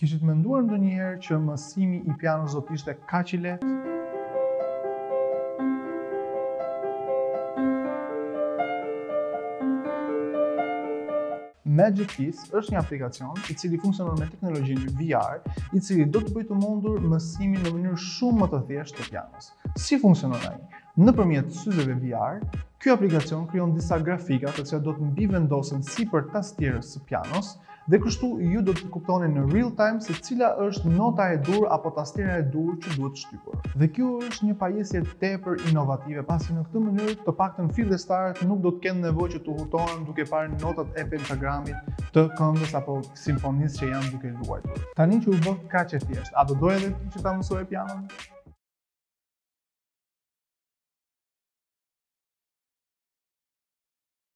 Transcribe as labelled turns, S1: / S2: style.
S1: Kishit menduar ndonjëherë që mësimi i pianos do të ishte kaq i lehtë? Magic Keys është një aplikacion i cili funksionon me teknologjinë VR, i cili do të bëjë të mundur mësimin në mënyrë shumë më të thjeshtë të pianos. Si funksionon ai? Nëpërmjet syzeve VR, ky aplikacion krijon disa grafika të cilat do të mbivendosen sipër tastierës së pianos, dhe kështu ju do të kuptoni në real time se cila është nota e dur apo tastiera e dur që duhet shtypur. Dhe kjo është një pajisje tepër inovative, pasi në këtë mënyrë të paktën fillestarët nuk do të kenë nevojë që të hutohen duke parë notat e pentagramit të këngës apo simfonisë që janë duke luajtur. Tani që u bë kaq e thjeshtë, a do doje edhe ti që ta mësoje pianon?